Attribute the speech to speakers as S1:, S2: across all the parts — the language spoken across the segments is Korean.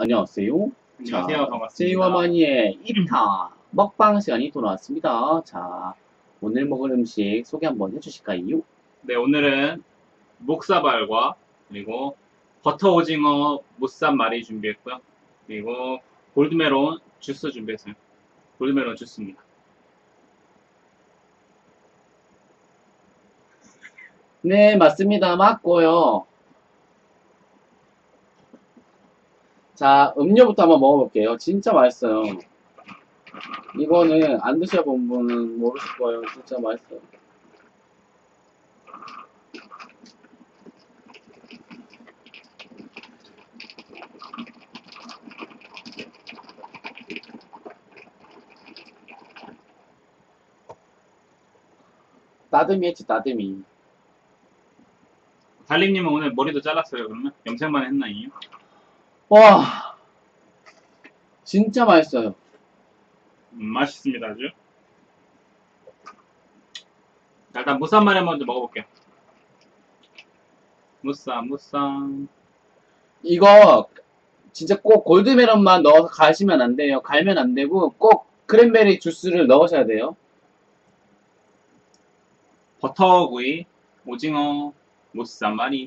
S1: 안녕하세요.
S2: 안녕하세요. 반갑습니다.
S1: 제이와마니의 2타 먹방 시간이 돌아왔습니다. 자, 오늘 먹을 음식 소개 한번 해주실까요?
S2: 네, 오늘은 목사발과 그리고 버터 오징어 무쌈말이 준비했고요. 그리고 골드메론 주스 준비했어요. 골드메론 주스입니다.
S1: 네, 맞습니다. 맞고요. 자, 음료부터 한번 먹어볼게요. 진짜 맛있어요. 이거는 안 드셔본 분은 모르실 거예요. 진짜 맛있어요. 따듬이 했지, 따듬이.
S2: 달님님은 오늘 머리도 잘랐어요. 그러면 염색만 했나요?
S1: 와, 진짜 맛있어요.
S2: 맛있습니다, 아주. 자, 일단 무쌈말을 먼저 먹어볼게요. 무쌈.
S1: 이거 진짜 꼭 골드메론만 넣어서 가시면 안 돼요. 갈면 안 되고 꼭 크랜베리 주스를 넣으셔야 돼요.
S2: 버터구이, 오징어, 무쌈말이.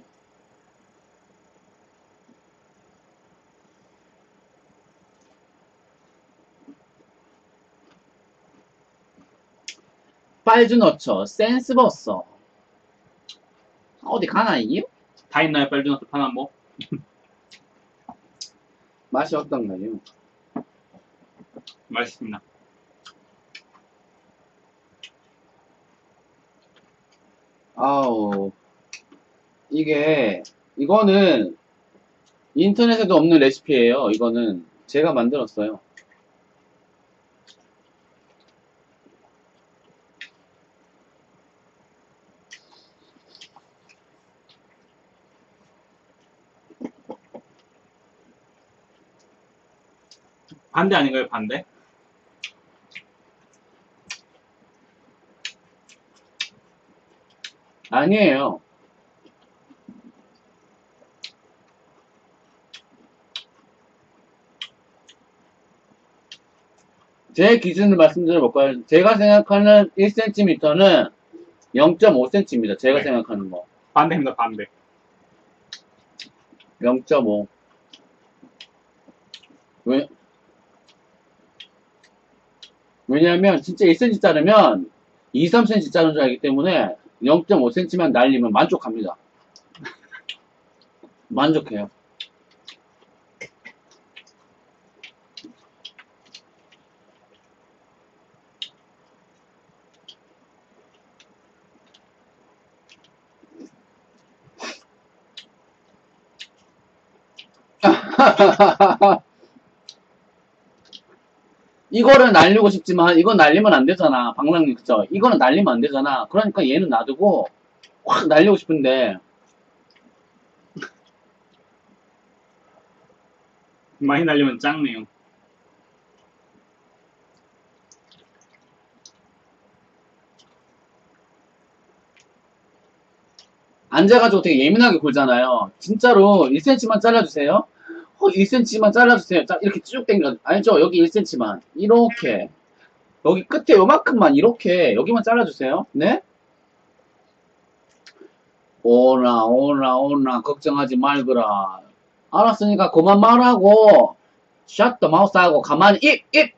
S1: 빨주 넣죠. 센스 버섯. 어디 가나요?
S2: 다 있나요? 빨주노트 파남보?
S1: 맛이 어떤가요?
S2: 맛있습니다.
S1: 아우, 이거는 인터넷에도 없는 레시피예요. 이거는 제가 만들었어요.
S2: 반대 아닌가요? 반대?
S1: 아니에요. 제 기준을 말씀드려볼까요? 제가 생각하는 1cm는 0.5cm입니다. 제가
S2: 네.
S1: 생각하는 거.
S2: 반대입니다, 반대.
S1: 0.5. 왜냐하면 진짜 1cm 자르면 2, 3cm 자른 줄 알기 때문에 0.5cm만 날리면 만족합니다. 만족해요. 이거를 날리고 싶지만 이건 날리면 안 되잖아. 방랑님 그쵸? 이거는 날리면 안 되잖아. 그러니까 얘는 놔두고 확 날리고 싶은데
S2: 많이 날리면 작네요.
S1: 앉아가지고 되게 예민하게 굴잖아요. 진짜로 1cm만 잘라주세요. 1cm만 잘라주세요. 자, 이렇게 쭉 당겨. 알죠? 여기 1cm만. 이렇게. 여기 끝에 요만큼만 이렇게 여기만 잘라주세요. 네? 오나 걱정하지 말거라. 알았으니까 그만 말하고 샷더 마우스하고 가만히 입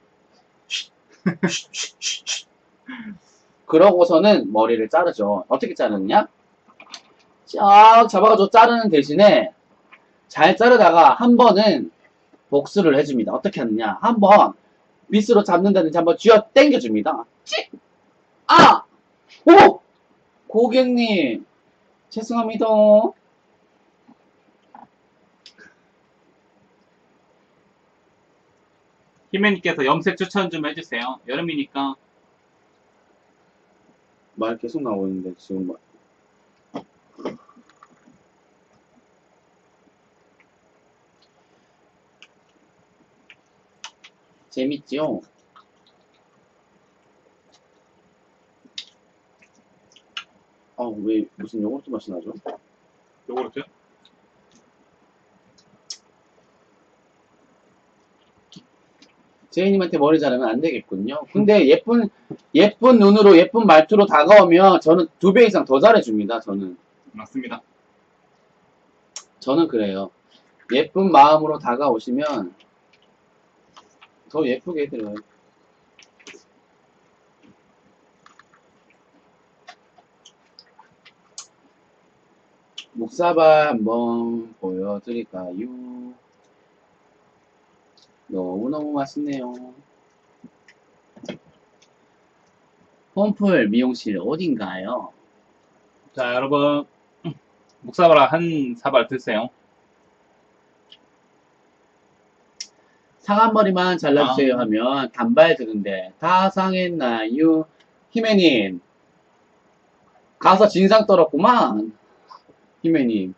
S1: 그러고서는 머리를 자르죠. 어떻게 자르느냐? 쫙 잡아가지고 자르는 대신에 잘 자르다가 한 번은 복수를 해줍니다. 어떻게 하느냐? 한 번 빗으로 잡는다든지 한번 쥐어 당겨줍니다. 찍! 아! 오! 고객님 죄송합니다.
S2: 희맨님께서 염색 추천 좀 해주세요. 여름이니까.
S1: 말 계속 나오고 있는데 지금 재밌지요? 왜 무슨 요거트 맛이 나죠?
S2: 요거르트요?
S1: 제이님한테 머리 자르면 안 되겠군요. 근데 예쁜 눈으로, 예쁜 말투로 다가오면 저는 2배 이상 더 잘해줍니다, 저는.
S2: 맞습니다.
S1: 저는 그래요. 예쁜 마음으로 다가오시면 더 예쁘게 해드려요. 목사발 한번 보여드릴까요? 너무너무 맛있네요. 홈플 미용실 어딘가요?
S2: 자, 여러분. 목사발 한 사발 드세요.
S1: 상한 머리만 잘라주세요
S2: 아.
S1: 하면 단발 드는데 다 상했나요? 히메님 가서 진상 떨었구만. 히메님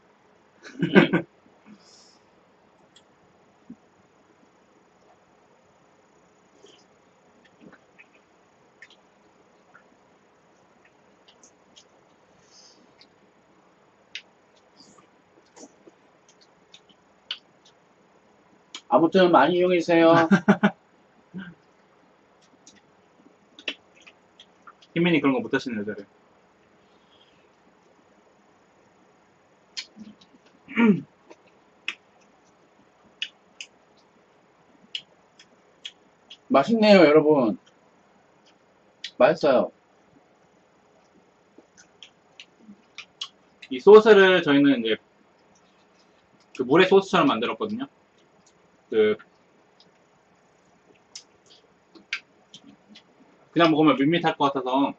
S1: 아무튼 많이 이용해주세요.
S2: 희민이 그런 거 못하시는 여자를.
S1: 맛있네요 여러분. 맛있어요.
S2: 이 소스를 저희는 이제 그 물회 소스처럼 만들었거든요. 그냥 먹으면 밋밋할 것 같아서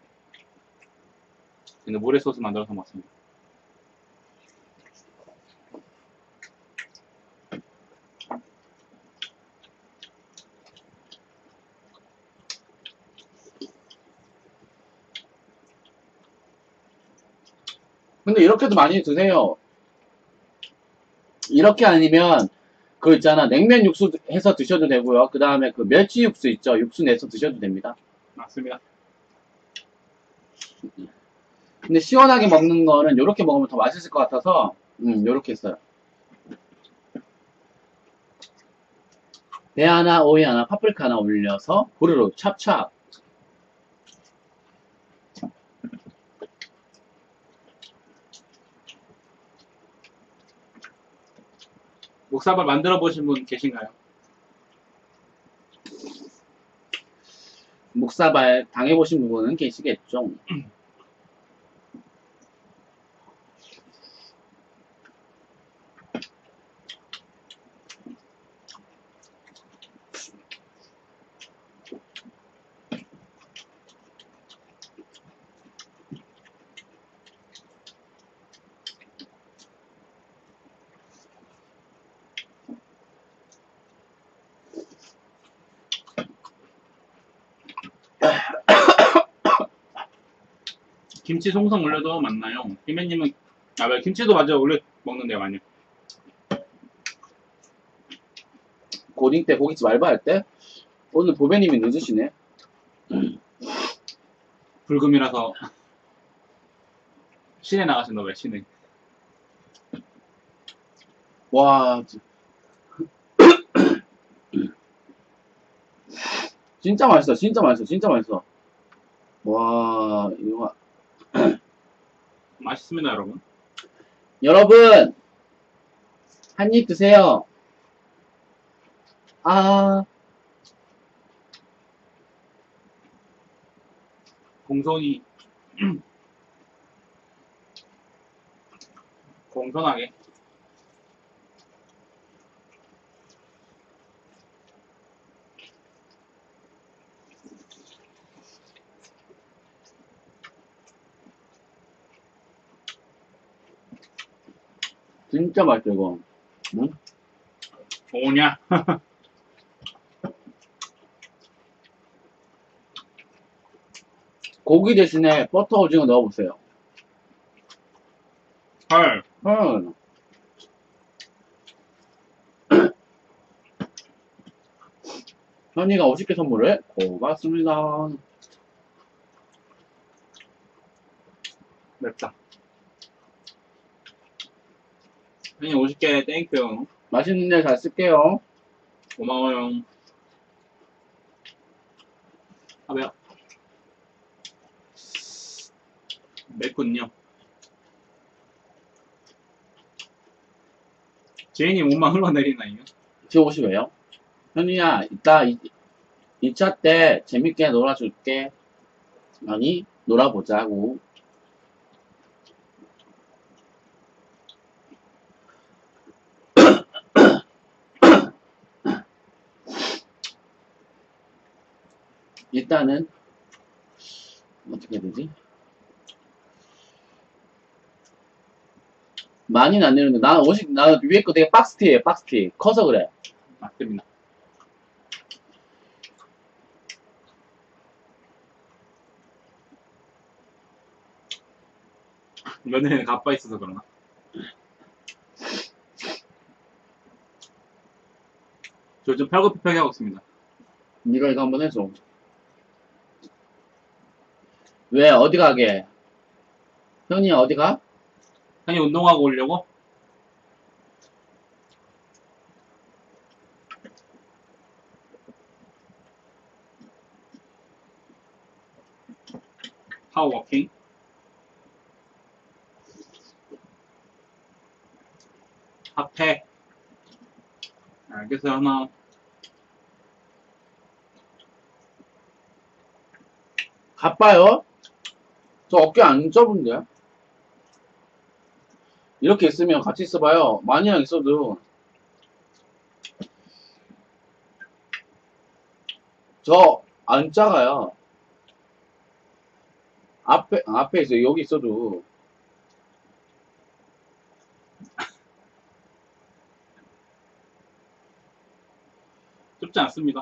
S2: 근데 물회 소스 만들어서 먹습니다.
S1: 근데 이렇게도 많이 드세요. 이렇게 아니면 그 있잖아 냉면 육수 해서 드셔도 되고요. 그 다음에 그 멸치 육수 있죠. 육수 내서 드셔도 됩니다.
S2: 맞습니다.
S1: 근데 시원하게 먹는 거는 이렇게 먹으면 더 맛있을 것 같아서 이렇게 했어요. 배 하나, 오이 하나, 파프리카 하나 올려서 후루룩 찹찹.
S2: 목사발 만들어 보신 분 계신가요?
S1: 목사발 당해보신 부분은 계시겠죠.
S2: 김치 송송 올려도 맞나요? 희매님은 왜 김치도 맞아 올려 먹는데요, 많이.
S1: 고딩 때 고깃집 알바할 때 오늘 보배님이 늦으시네.
S2: 불금이라서 시내 나가신다 왜 시내?
S1: 와 진짜 맛있어. 진짜 맛있어. 진짜 맛있어. 와 이거
S2: 맛있습니다, 여러분.
S1: 여러분 한 입 드세요. 아
S2: 공손히 공손하게.
S1: 진짜 맛있어 이거. 응?
S2: 오냐?
S1: 고기 대신에 버터 오징어 넣어보세요.
S2: 헐.
S1: 응. 현이가 50개 선물을 고맙습니다.
S2: 맵다. 형님 50개 땡큐.
S1: 맛있는 일 잘 쓸게요.
S2: 고마워요. 아, 왜요? 맵군요. 제인이 몸만 흘러내리나요?
S1: 지금 오시 왜요? 현이야, 이따 2차 때 재밌게 놀아줄게. 아니, 놀아보자고. 일단은, 어떻게 해야 되지? 많이는 안 내는데, 나는 위에 거 되게 박스티예요, 박스티. 커서 그래.
S2: 맞습니다. 며느리는 가빠 있어서 그러나? 저 요즘 팔굽혀펴기 하고 있습니다.
S1: 네가 이거 한번 해줘. 왜, 어디 가게? 현이야, 어디 가?
S2: 형이 운동하고 오려고? 파워워킹? 합해. 알겠어요, 하나.
S1: 가빠요? 저 어깨 안 좁은데? 이렇게 있으면 같이 있어봐요. 많이랑 있어도. 저 안 작아요. 앞에 있어요. 여기 있어도.
S2: 좁지 않습니다.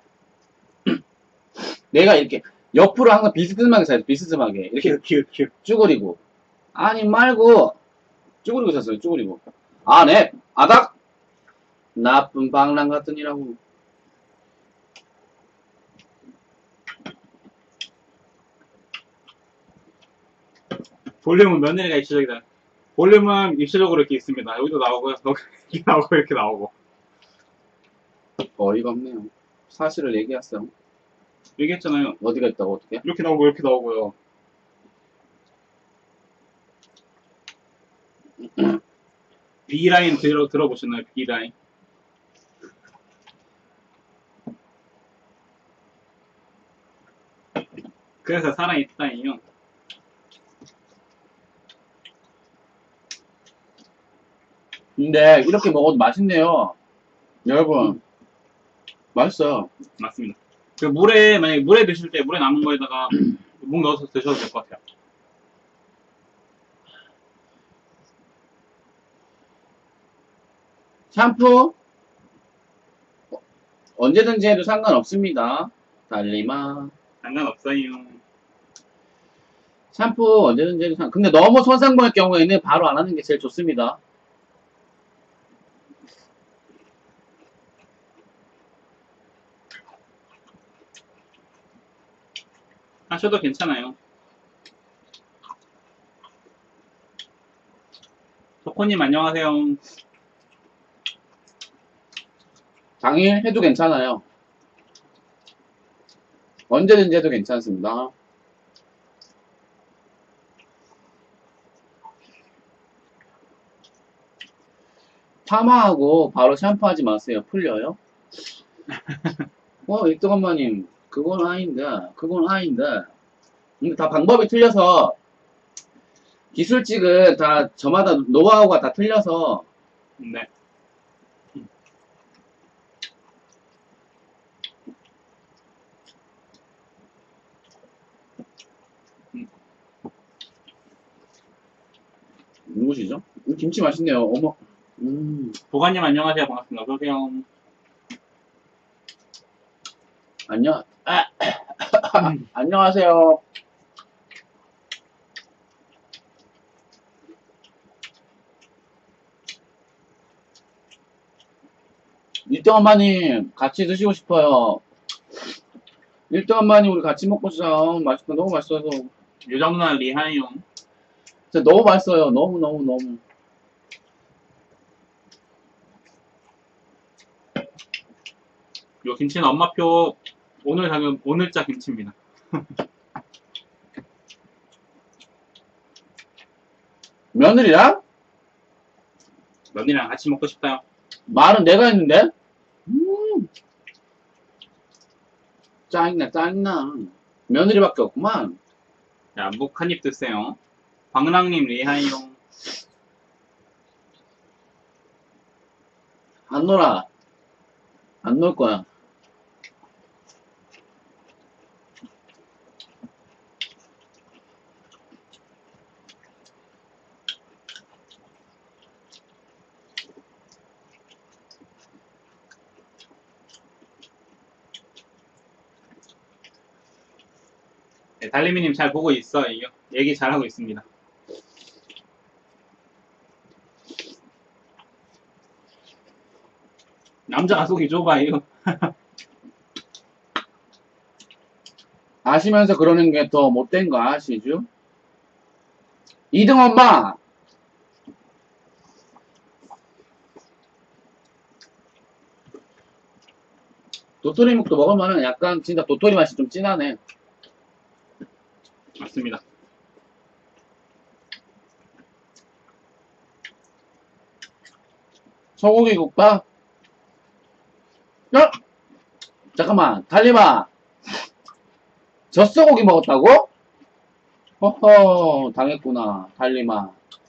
S1: 내가 이렇게 옆으로 항상 비스듬하게 사요. 비스듬하게. 이렇게
S2: 키읔.
S1: 쭈그리고. 아니, 말고. 쭈그리고 샀어요. 쭈그리고. 아, 네. 아닥! 나쁜 방랑 같으니라고.
S2: 볼륨은 며느리가 입체적이다. 볼륨은 입체적으로 이렇게 있습니다. 여기도 나오고, 여기 나오고, 이렇게 나오고.
S1: 어이가 없네요. 사실을 얘기했어요.
S2: 얘기했잖아요.
S1: 어디가 있다고, 어떻게?
S2: 이렇게 나오고, 이렇게 나오고요. B라인 들어보셨나요? B라인. 그래서 살아있다니요.
S1: 근데 이렇게 먹어도 맛있네요. 여러분, 맛있어요.
S2: 맞습니다. 만약에 물에 드실 때, 물에 남은 거에다가 묵 넣어서 드셔도 될 것 같아요.
S1: 샴푸 언제든지 해도 상관없습니다. 달리마.
S2: 상관없어요.
S1: 샴푸 언제든지 해도 근데 너무 손상 보일 경우에는 바로 안 하는 게 제일 좋습니다.
S2: 하셔도 괜찮아요. 조코님 안녕하세요.
S1: 당일 해도 괜찮아요. 언제든지 해도 괜찮습니다. 파마하고 바로 샴푸하지 마세요. 풀려요? 일동엄마님, 그건 아닌데. 근데 다 방법이 틀려서, 기술직은 다 저마다 노하우가 다 틀려서,
S2: 네.
S1: 누구시죠? 김치 맛있네요. 어머.
S2: 보관님 안녕하세요. 반갑습니다. 어서오세요.
S1: 안녕하세요. 일등엄마님, 같이 드시고 싶어요. 일등엄마님, 우리 같이 먹고 싶자. 맛있다. 너무 맛있어서.
S2: 유정누나 리하용.
S1: 진짜 너무 맛있어요. 너무.
S2: 요 김치는 엄마표 오늘 저녁 오늘자 김치입니다.
S1: 며느리랑?
S2: 며느리랑 같이 먹고 싶다요.
S1: 말은 내가 했는데? 음, 짜증나, 짜증나. 며느리밖에 없구만.
S2: 자, 묵 한 입 드세요. 방랑님 리하이용.
S1: 안 놀아. 안 놀 거야.
S2: 네, 달리미님 잘 보고 있어요. 얘기 잘하고 있습니다. 남자가 속이 좁아요.
S1: 아시면서 그러는 게 더 못된 거 아시죠? 2등 엄마! 도토리묵도 먹으면 약간 진짜 도토리 맛이 좀 진하네.
S2: 맞습니다.
S1: 소고기 국밥? 야! 잠깐만, 달리마! 젖소고기 먹었다고? 허허, 당했구나, 달리마.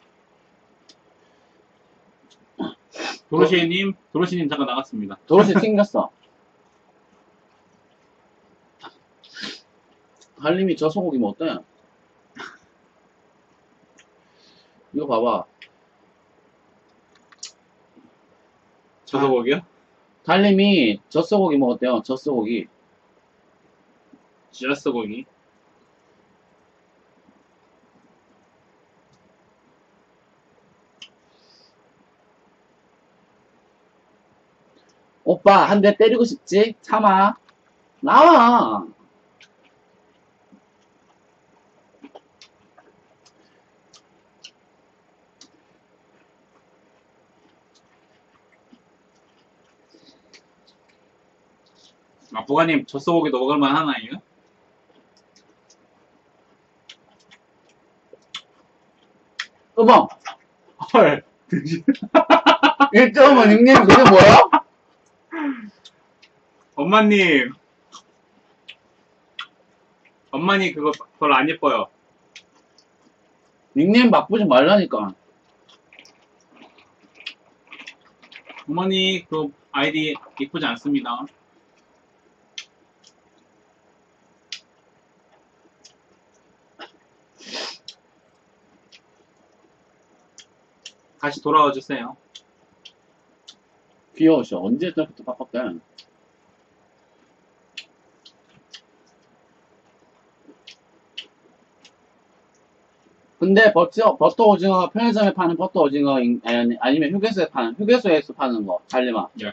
S2: 도로시님 잠깐 나갔습니다.
S1: 도로시 튕겼어. 달림이 젖소고기 먹었다. 이거 봐봐.
S2: 저소고기요?
S1: 달림이 젖소고기 먹었대요, 젖소고기.
S2: 쥐라스고기.
S1: 오빠, 한 대 때리고 싶지? 참아. 나와.
S2: 아, 부가님 저소고기도 먹을만 하나요?
S1: 어머,
S2: 헐.
S1: 1.5 닉네임 그게 뭐야?
S2: 엄마님 그거 별로 안 예뻐요.
S1: 닉네임 바꾸지 말라니까.
S2: 어머니 그 아이디 이쁘지 않습니다. 다시 돌아와 주세요.
S1: 귀여우셔. 언제 저렇게 바꿨대? 근데 버터 오징어 편의점에 파는 버터 오징어 아니면 휴게소에서 파는 거 달리마.
S2: 예.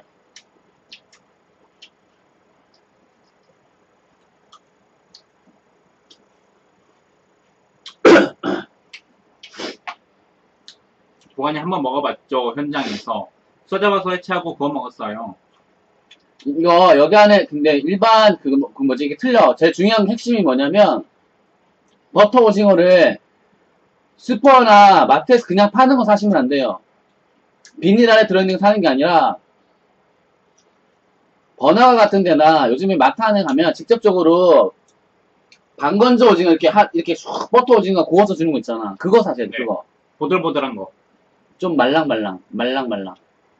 S2: 보관이 한번 먹어봤죠. 현장에서 쏟아봐서 해체하고 구워 먹었어요.
S1: 이거 여기 안에 근데 일반 그 뭐지 이게 틀려. 제일 중요한 핵심이 뭐냐면 버터 오징어를 슈퍼나 마트에서 그냥 파는 거 사시면 안 돼요. 비닐 안에 들어있는 거 사는 게 아니라 번화가 같은 데나 요즘에 마트 안에 가면 직접적으로 방건조 오징어 이렇게 쑥 버터 오징어 구워서 주는 거 있잖아. 그거 사세요.
S2: 네.
S1: 그거.
S2: 보들보들한 거.
S1: 좀 말랑말랑.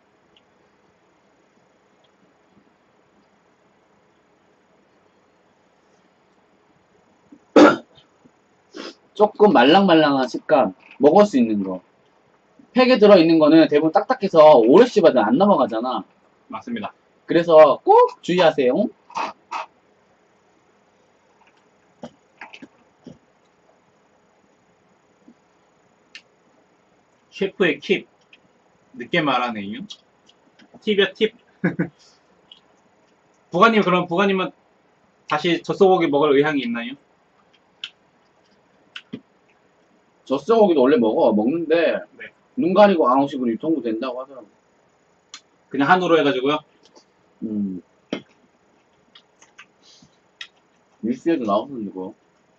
S1: 조금 말랑말랑한 식감. 먹을 수 있는 거. 팩에 들어있는 거는 대부분 딱딱해서 오래 씹어도 안 넘어가잖아.
S2: 맞습니다.
S1: 그래서 꼭 주의하세요.
S2: 셰프의 킵. 늦게 말하네요. 팁이야 팁. 그럼 부가님은 다시 젖소고기 먹을 의향이 있나요?
S1: 젖소고기도 원래 먹는데
S2: 네.
S1: 눈 가리고 아웃식으로 유통도 된다고 하더라고.
S2: 그냥 한우로 해가지고요.
S1: 뉴스에도 나왔었는데, 그거.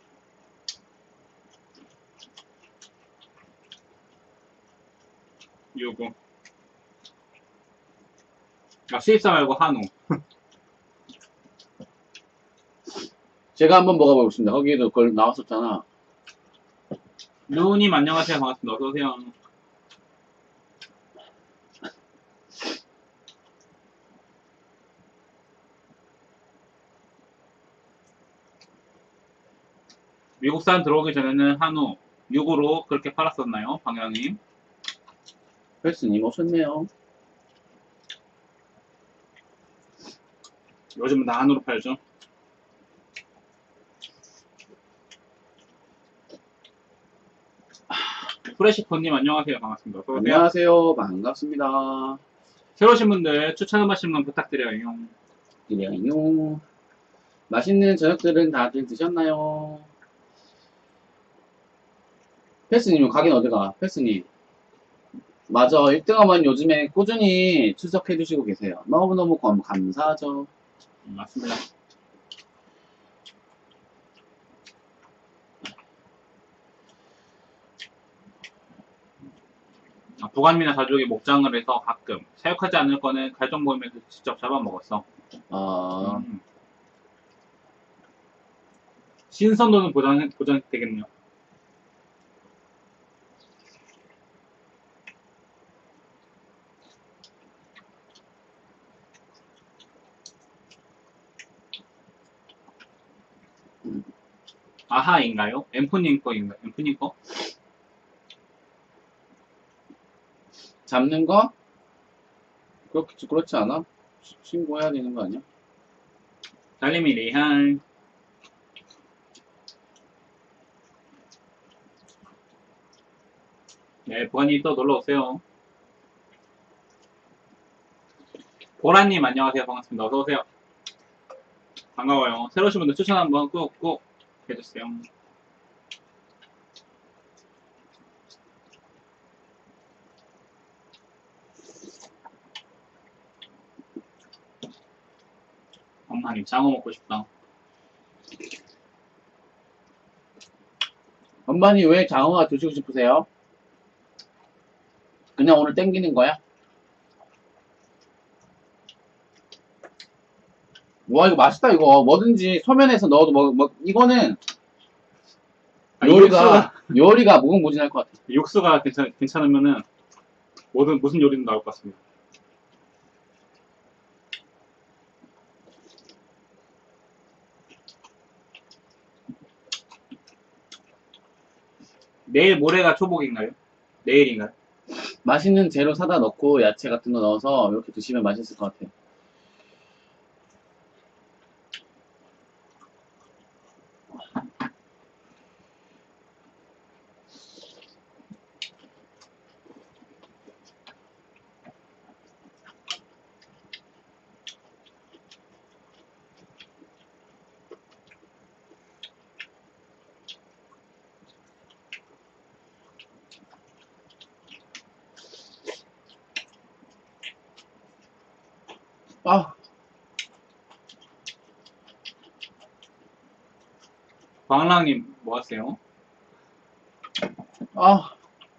S2: 요거. 아, 수입사 말고 한우.
S1: 제가 한번 먹어보겠습니다. 거기에도 그걸 나왔었잖아.
S2: 루님 안녕하세요. 반갑습니다. 어서오세요. 미국산 들어오기 전에는 한우 6으로 그렇게 팔았었나요? 방향님.
S1: 헬스님 오셨네요.
S2: 요즘은 다 한우로 팔죠. 프레시포님 안녕하세요. 반갑습니다. 어서오세요.
S1: 안녕하세요. 반갑습니다.
S2: 새로 오신 분들 추천 한 번씩만 부탁드려요.
S1: 이래요. 맛있는 저녁들은 다들 드셨나요? 패스님, 가긴 어디가? 패스님. 맞아. 1등하면 요즘에 꾸준히 출석해주시고 계세요. 너무너무 감사하죠.
S2: 맞습니다. 보관미나 가족이 목장을 해서 가끔 사육하지 않을 거는 갈정 모임에서 직접 잡아먹었어.
S1: 아,
S2: 신선도는 보장되겠네요. 아하인가요? 엠프님 거인가요? 엠프님 거?
S1: 잡는 거? 그렇지 않아? 신고해야 되는 거 아니야?
S2: 달님이 리한. 네, 보관님 또 놀러오세요. 보라님 안녕하세요. 반갑습니다. 어서오세요. 반가워요. 새로 오신 분들 추천 한번 꾹꾹 해주세요. 엄마님 장어 먹고 싶다.
S1: 엄마니 왜 장어가 드시고 싶으세요? 그냥 오늘 땡기는 거야? 와, 이거 맛있다, 이거. 뭐든지 소면에서 넣어도 이거는 요리가 무궁무진할 것 같아.
S2: 육수가 괜찮으면은 무슨 요리는 나올 것 같습니다. 내일 모레가 초복인가요? 내일인가요?
S1: 맛있는 재료 사다 넣고 야채 같은 거 넣어서 이렇게 드시면 맛있을 것 같아요. 아,
S2: 광랑님 뭐 하세요?
S1: 아,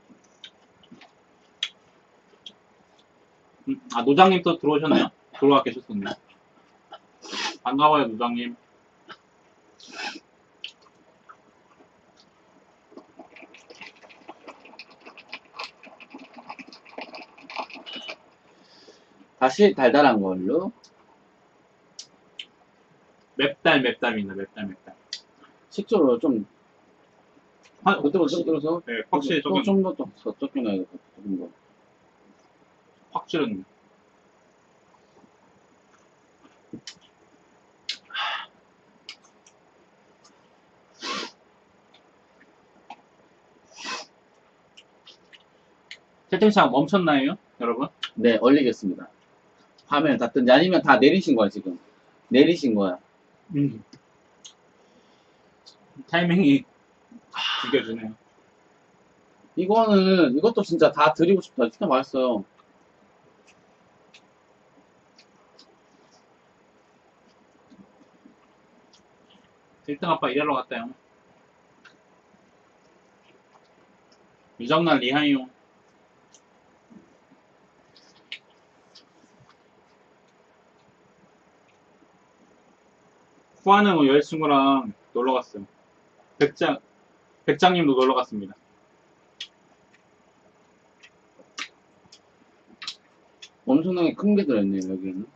S2: 노장님 또 들어오셨네요? 들어와 계셨었네요. 반가워요, 노장님.
S1: 다시 달달한 걸로.
S2: 맵달입니다, 맵달.
S1: 식초로 좀, 그때로 좀
S2: 확실히,
S1: 들어서.
S2: 네, 확실히
S1: 또
S2: 조금
S1: 좀 더 쫓겨나야겠다. 조금 더.
S2: 확 줄었네. 채팅창 멈췄나요, 여러분?
S1: 네, 얼리겠습니다. 화면 다 뜬지 아니면 다 내리신 거야, 지금. 내리신 거야.
S2: 타이밍이 죽여주네요.
S1: 이것도 진짜 다 드리고 싶다. 진짜 맛있어요.
S2: 1등 아빠 일하러 갔다요. 유정난 리하이요. 후아는 뭐 여자친구랑 놀러 갔어요. 백장님도 놀러 갔습니다.
S1: 엄청나게 큰 게 들어있네요, 여기는.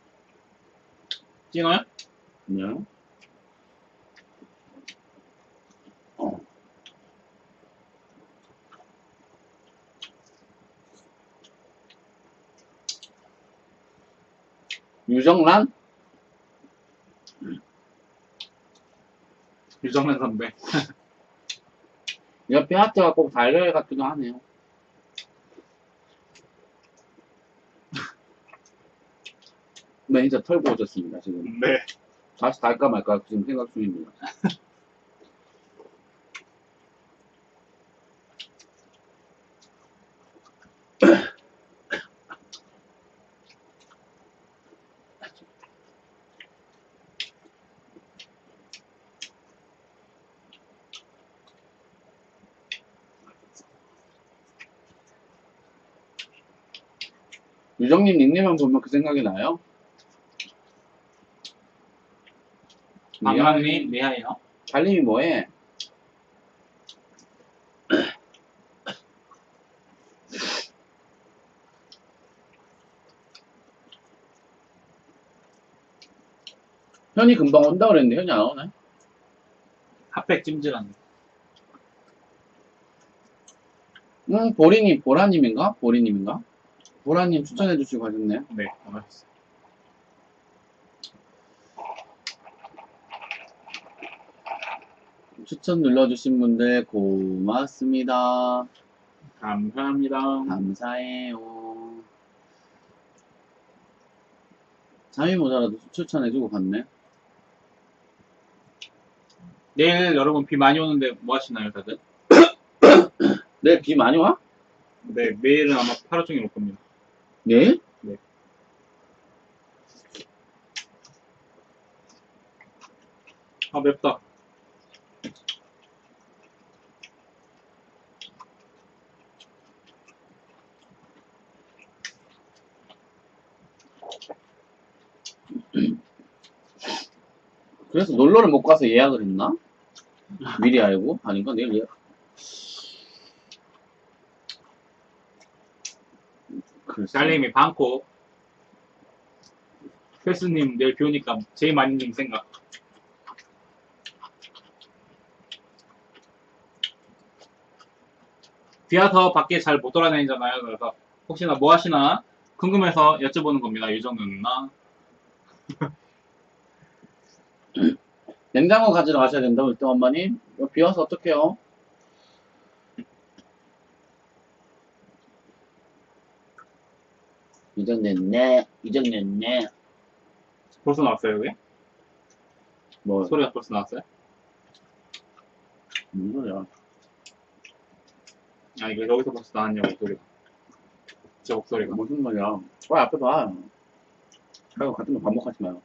S2: 찐어요?
S1: 그냥. 유정란?
S2: 유정란 선배.
S1: 옆에 하트가 꼭 달걀 같기도 하네요. 매니저 털고 오셨습니다, 지금.
S2: 네.
S1: 다시 달까 말까 지금 생각 중입니다. 유정님 닉네임만 보면 그 생각이 나요?
S2: 방랑님 리하이요.
S1: 달님이 뭐해? 현이 금방 온다 그랬는데 현이 안 오네?
S2: 핫팩 찜질하는.
S1: 보리님, 보라님인가? 보리님인가? 보라님 추천해주시고 가셨네요.
S2: 네, 고맙습니다.
S1: 추천 눌러주신 분들 고맙습니다.
S2: 감사합니다.
S1: 감사해요. 잠이 모자라도 추천해주고 갔네.
S2: 내일 여러분 비 많이 오는데 뭐 하시나요, 다들?
S1: 내일 비 많이 와?
S2: 네, 내일은 아마 하루 종일 올 겁니다.
S1: 내일?
S2: 네. 아, 맵다.
S1: 그래서 놀러를 못 가서 예약을 했나? 미리 알고? 아닌가? 내일 예약. 글쎄.
S2: 달님이 방콕. 패스님 내일 비 오니까 제일 많이님 생각. 비 와서 밖에 잘 못 돌아다니잖아요. 그래서 혹시나 뭐 하시나 궁금해서 여쭤보는 겁니다. 유정은 누나.
S1: 냉장고 가지러 가셔야 된다고 일단 엄마님. 이거 비 와서 어떡해요? 이정냈네. 이정냈네.
S2: 벌써 나왔어요, 그게?
S1: 뭐,
S2: 소리가 벌써 나왔어요?
S1: 무슨 소리야.
S2: 아, 이거 여기서 벌써 나왔냐고, 소리가. 제 목소리가.
S1: 무슨 말이야. 빨리 앞에 봐. 자꾸 같은 거 반복하지 마요.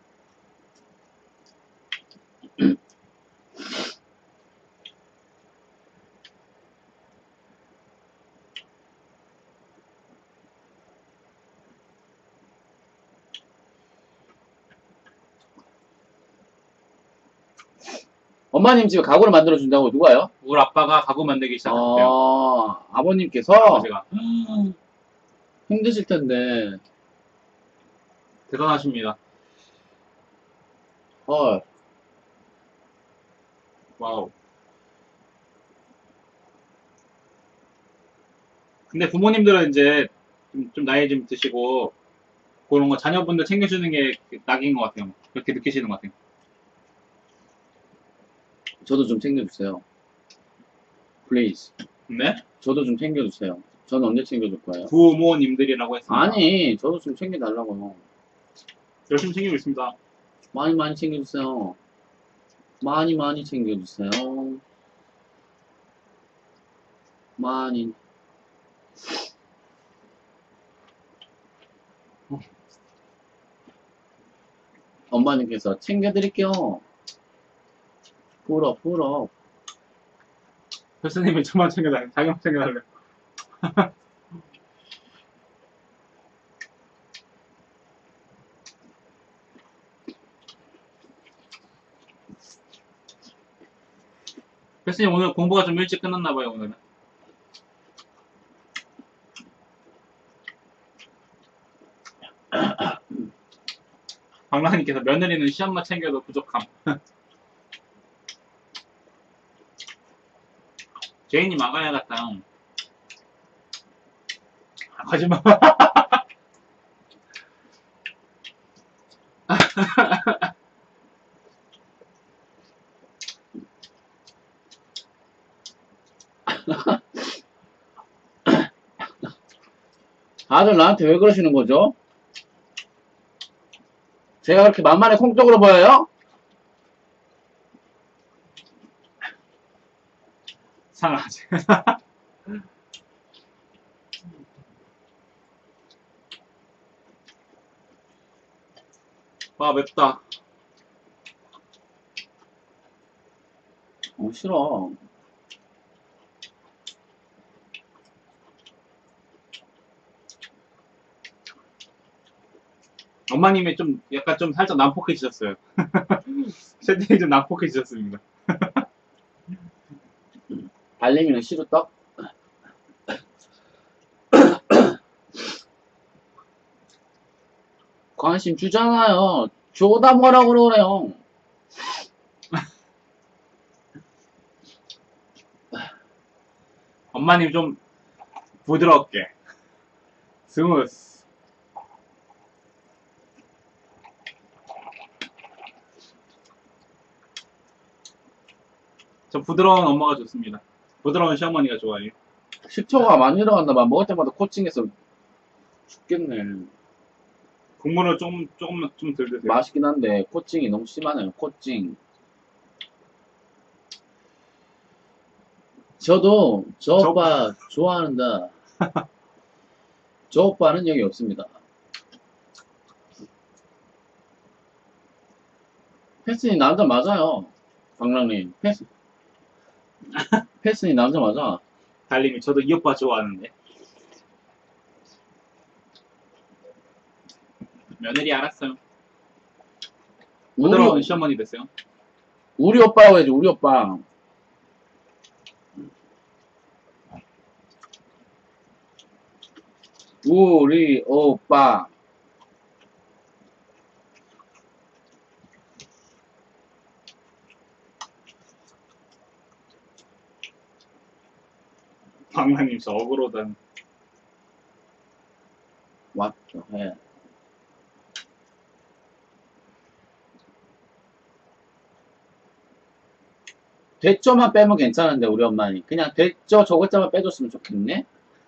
S1: 엄마님 집에 가구를 만들어준다고 누가요?
S2: 우리 아빠가 가구 만들기 시작했대요.
S1: 아버님께서?
S2: 아버지가.
S1: 힘드실 텐데.
S2: 대단하십니다.
S1: 헐.
S2: 와우. 근데 부모님들은 이제 좀 나이 좀 드시고 그런 거 자녀분들 챙겨주는 게 낙인 것 같아요. 그렇게 느끼시는 것 같아요.
S1: 저도 좀 챙겨주세요. Please.
S2: 네?
S1: 저도 좀 챙겨주세요. 저는 언제 챙겨줄 거예요?
S2: 부모님들이라고 했습니다.
S1: 아니, 저도 좀 챙겨달라고요.
S2: 열심히 챙기고 있습니다.
S1: 많이 많이 챙겨주세요. 많이 많이 챙겨주세요. 많이. 엄마님께서 챙겨드릴게요. 풀어.
S2: 교수님이 저만 챙겨달래. 자기만 챙겨달래. 교수님 오늘 공부가 좀 일찍 끝났나봐요, 오늘은. 박라님께서 며느리는 시험만 챙겨도 부족함. 제인이 막아야겠다. 거짓말.
S1: 다들 나한테 왜 그러시는 거죠? 제가 그렇게 만만해 콩쪽으로 보여요?
S2: 상하지. 와, 맵다.
S1: 싫어.
S2: 엄마님이 좀, 약간 좀 살짝 난폭해지셨어요. 채팅이 좀 난폭해지셨습니다.
S1: 달님이는 시루떡? 관심 주잖아요. 줘다 뭐라 그러래요.
S2: 엄마님 좀 부드럽게. 스무스. 저 부드러운 엄마가 좋습니다. 부드러운 시어머니가 좋아요.
S1: 식초가 많이 들어갔나 봐. 먹을 때마다 코칭해서 죽겠네.
S2: 국물을 조금만 좀 덜 드세요.
S1: 맛있긴 한데 코칭이 너무 심하네요. 코칭. 저도 저 오빠 좋아하는데 저 오빠는 여기 없습니다. 패스님 남자 맞아요. 박랑님 패스님 남자 맞아.
S2: 달님이 저도 이 오빠 좋아하는데. 며느리 알았어요. 부드러운 시어머니 됐어요.
S1: 우리 오빠라고 해야지. 우리 오빠. 우리 오빠.
S2: 박라님 저 억울하다는.
S1: 맞죠. 예. 대조만 빼면 괜찮은데 우리 엄마니 그냥 대조 저것자만 빼줬으면 좋겠네.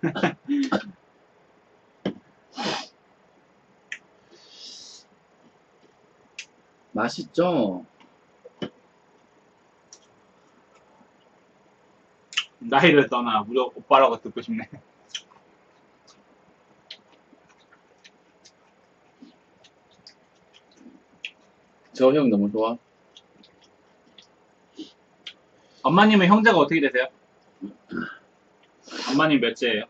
S1: 맛있죠?
S2: 나이를 떠나 우리 오빠라고 듣고 싶네.
S1: 저 형 너무 좋아.
S2: 엄마님은 형제가 어떻게 되세요? 엄마님 몇째예요?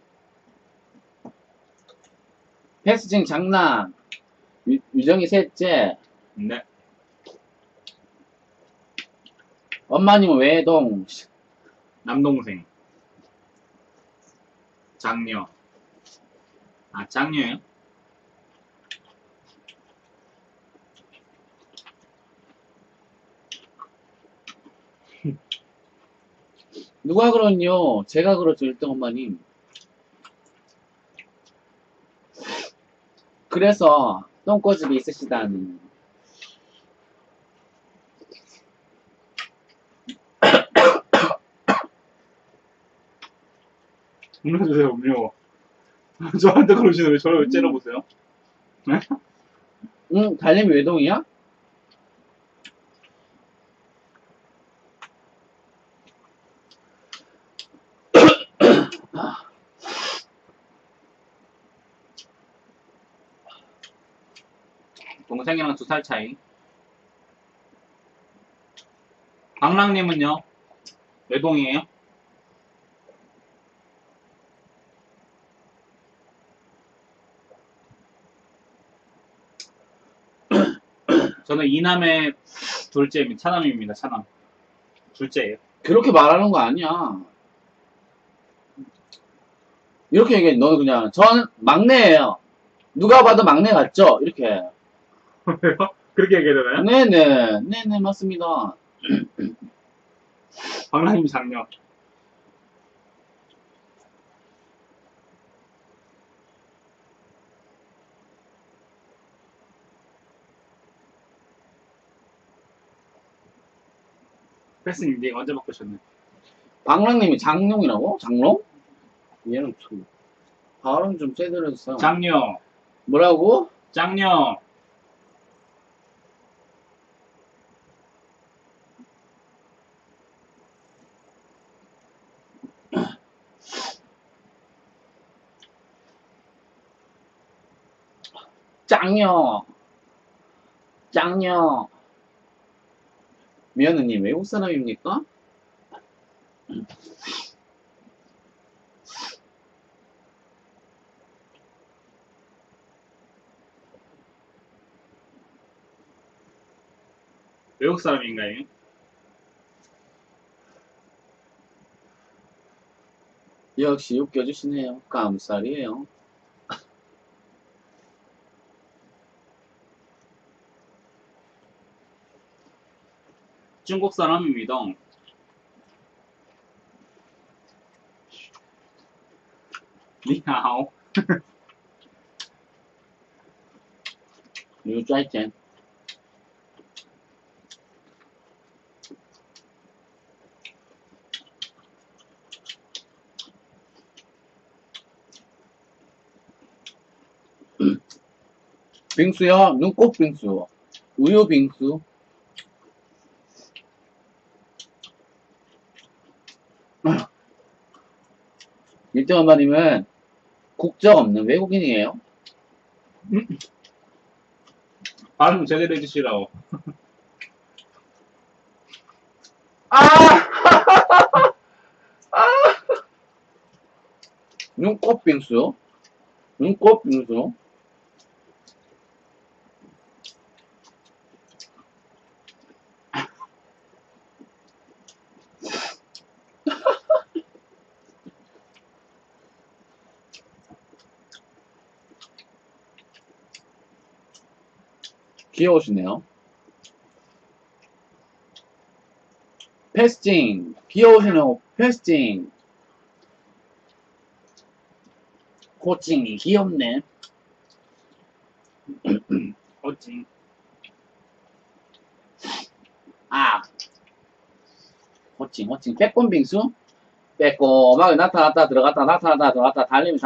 S1: 패스징 장남. 유정이 셋째.
S2: 네.
S1: 엄마님은 외동.
S2: 남동생. 장녀. 아, 장녀예요?
S1: 누가 그러냐? 제가 그렇죠, 1등 엄마님. 그래서 똥꼬집이 있으시다니.
S2: 음료 주세요, 음료. 저한테 그러시는데 왜 저를 왜 째려보세요? 네?
S1: 응, 달님이 외동이야?
S2: 동생이랑 2살 차이. 방랑님은요? 외동이에요? 저는 이남의 둘째입니다. 차남입니다. 차남. 둘째예요.
S1: 그렇게 말하는 거 아니야. 이렇게 얘기해. 너는 그냥, 전 막내예요. 누가 봐도 막내 같죠? 이렇게.
S2: 왜요? 그렇게 얘기해야 되나요?
S1: 네네. 네네, 맞습니다.
S2: 방랑님 장녀. 패스님, 네 언제 바꾸셨네?
S1: 방랑님이 장룡이라고? 장롱? 얘는 참, 발음 좀 제대로 했어.
S2: 장녀.
S1: 뭐라고?
S2: 장녀.
S1: 짱녀. 짱녀. 미연우님, 외국 사람입니까?
S2: 외국 사람인가요?
S1: 역시 웃겨주시네요. 깜살이에요.
S2: 중국 사람입니다. 니하오.
S1: 刘再见. 빙수요? 눈꽃 빙수. 우유 빙수. 일등 엄마님은 국적 없는 외국인이에요.
S2: 발음 제대로 해주시라고.
S1: 아! 눈꽃 빙수. 눈꽃 빙수. 귀여우시네요. 패스팅. 귀여우시네요. 패스팅. 코칭이 귀엽네.
S2: 어찌.
S1: 아. 호칭. 빼꼼 빙수? 빼꼼하게 나타났다, 들어갔다, 나타났다, 들어갔다, 달림이.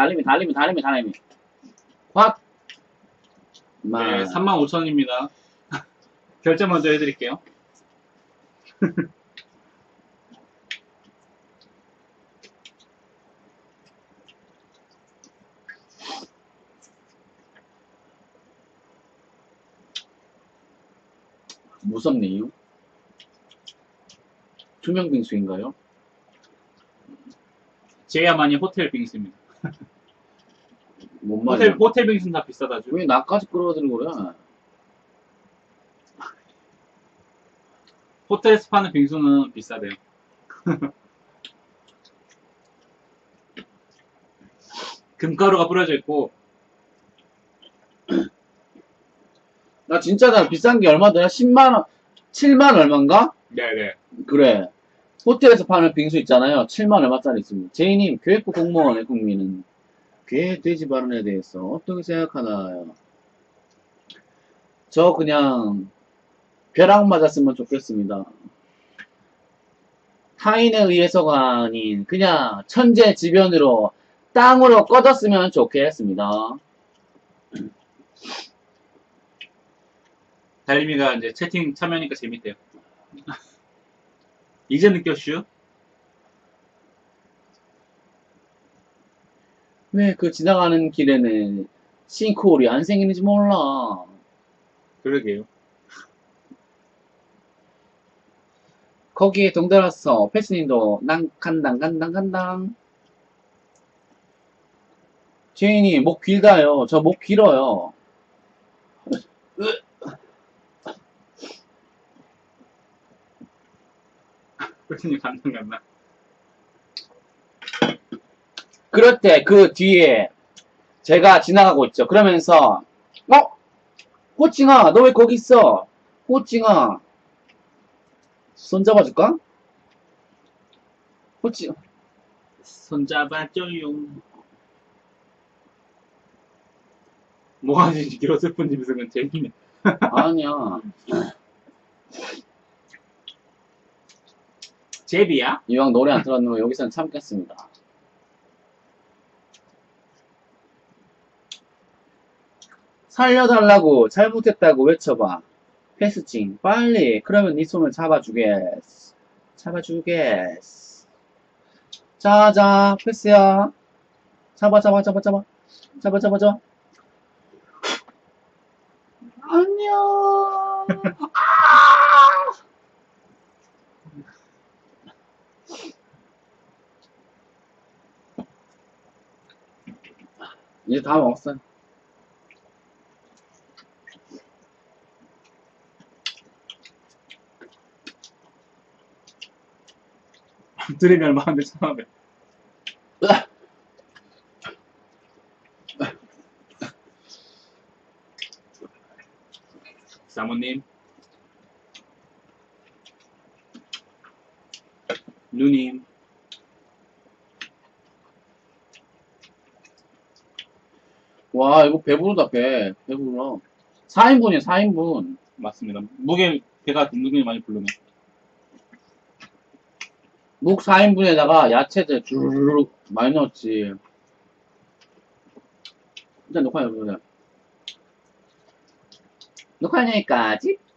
S1: 확.
S2: 네, 35,000원입니다. 결제 먼저 해드릴게요.
S1: 무섭네요. 투명 빙수인가요?
S2: 제야만이 호텔 빙수입니다.
S1: 뭔 말이야?
S2: 호텔 빙수는 다 비싸다죠.
S1: 왜 나까지 끌어들이는 거야?
S2: 호텔에서 파는 빙수는 비싸대요. 금가루가 뿌려져 있고.
S1: 나 진짜 나 비싼 게 얼마더라? 10만원, 7만 얼마인가?
S2: 네네.
S1: 그래. 호텔에서 파는 빙수 있잖아요. 7만 얼마짜리 있습니다. 제이님, 교육부 공무원의 국민은 개 돼지 발언에 대해서 어떻게 생각하나요? 저 그냥 벼락 맞았으면 좋겠습니다. 타인에 의해서가 아닌 그냥 천재지변으로 땅으로 꺼졌으면 좋겠습니다.
S2: 달림이가 이제 채팅 참여하니까 재밌대요. 이제 느꼈슈?
S1: 왜 그 지나가는 길에는 싱크홀이 안 생기는지 몰라.
S2: 그러게요.
S1: 거기에 동달았어. 패스님도 난 간당. 제인이 목 길다요. 저 목 길어요.
S2: 교수님 간다.
S1: 그럴 때 그 뒤에 제가 지나가고 있죠. 그러면서 호칭아 너 왜 거기 있어? 호칭아 손 잡아줄까? 호칭
S2: 손잡아줘요. 뭐가 길었을 뿐이면서 그건 재미네.
S1: 아니야.
S2: 제비야?
S1: 이왕 노래 안 들었는 여기서는 참겠습니다. 살려달라고 잘못했다고 외쳐봐. 패스칭 빨리. 그러면 네 손을 잡아주겠어. 자자 패스야. 잡아. 안녕. 이제 다 먹었어요.
S2: 드림이 얼마인데 1,500. 사모님, 누님.
S1: 와 이거 배부르다 배불러. 4인분이야 4인분.
S2: 맞습니다. 무게 배가 둥둥이 많이 부르네.
S1: 묵 4인분에다가 야채들 주르륵 많이 넣었지. 일단 녹화해보자. 녹화하니까지